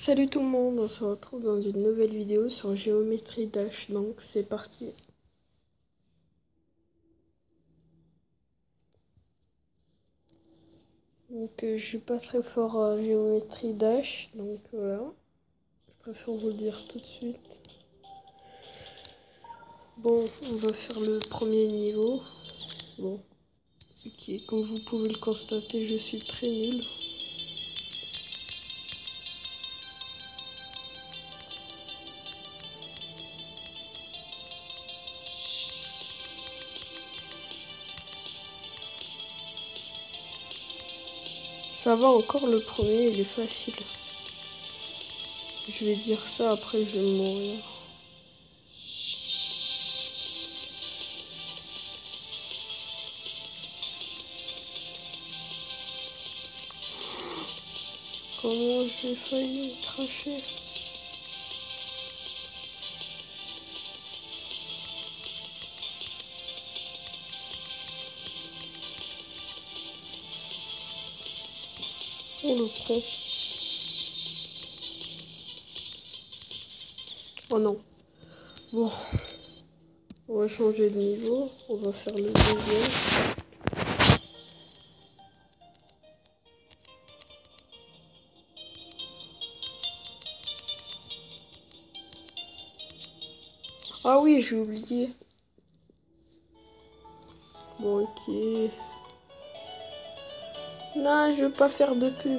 Salut tout le monde, on se retrouve dans une nouvelle vidéo sur Geometry Dash, donc c'est parti. Donc je suis pas très fort à Geometry Dash, donc voilà. Je préfère vous le dire tout de suite. Bon, on va faire le premier niveau. Bon, ok, comme vous pouvez le constater, je suis très nul. Ça va encore, le premier il est facile. Je vais dire ça, après je vais mourir. Comment j'ai failli cracher? Oh le con. Oh non. Bon. On va changer de niveau. On va faire le deuxième. Ah oui, j'ai oublié. Bon, ok. Non, je veux pas faire de pub.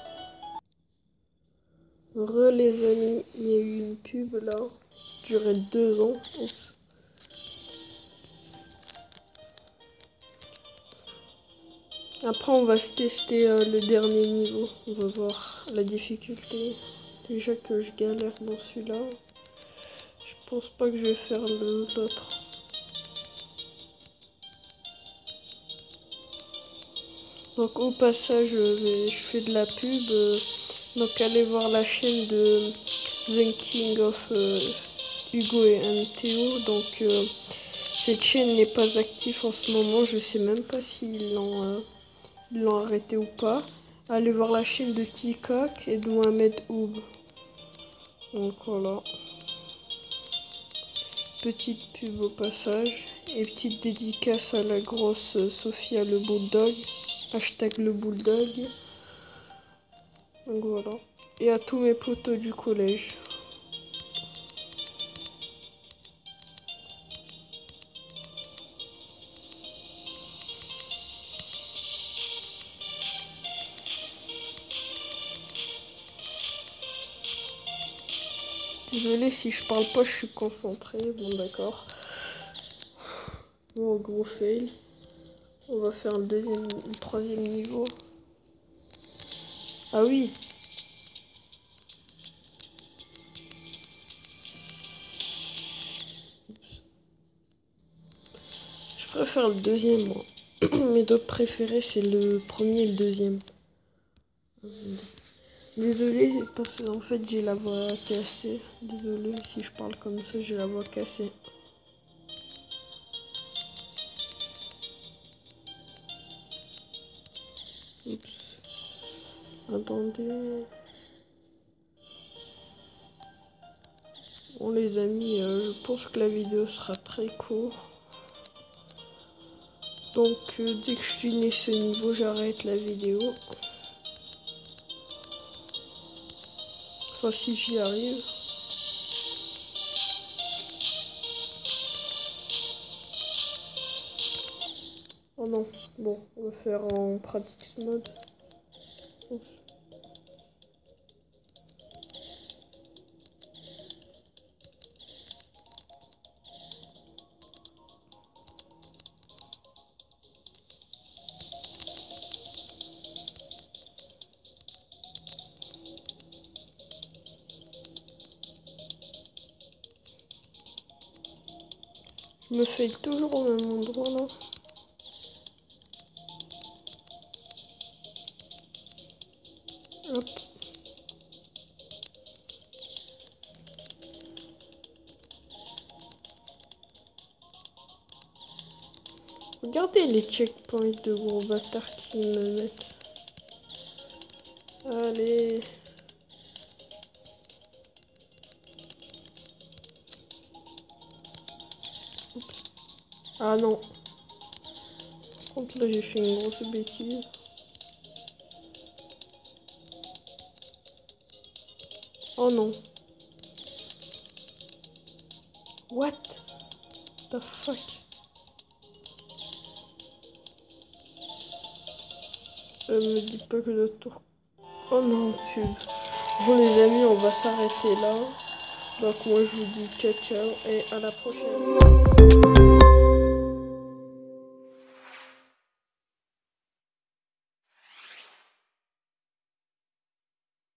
Les amis, il y a eu une pub là. Qui durait 2 ans. Oups. Après, on va se tester le dernier niveau. On va voir la difficulté. Déjà que je galère dans celui-là. Je pense pas que je vais faire l'autre. Donc au passage, je fais de la pub. Donc allez voir la chaîne de The King of Hugo et Théo. Donc cette chaîne n'est pas active en ce moment. Je sais même pas s'ils l'ont arrêté ou pas. Allez voir la chaîne de Tikok et de Mohamed Oub. Donc voilà. Petite pub au passage. Et petite dédicace à la grosse Sophia le Bulldog. Hashtag le Bulldog. Donc voilà. Et à tous mes potos du collège. Désolé si je parle pas, je suis concentré. Bon d'accord. Bon, gros fail. On va faire le troisième niveau. Ah oui. Je préfère le deuxième, moi. Mes deux préférés, c'est le premier et le deuxième. Désolé, parce qu'en fait, j'ai la voix cassée. Désolé si je parle comme ça, j'ai la voix cassée. Oups. Attendez. Bon les amis, je pense que la vidéo sera très courte. Donc dès que je finis ce niveau, j'arrête la vidéo. Enfin si j'y arrive. Oh non, bon, on va faire en practice mode. Oups. Je me fais toujours au même endroit là. Hop. Regardez les checkpoints de gros bâtards qui me mettent. Allez. Ah non. Par contre, là, j'ai fait une grosse bêtise. Oh non. What the fuck? Me dis pas que le tour. Oh non, pub. Bon les amis, on va s'arrêter là. Donc moi je vous dis ciao ciao et à la prochaine.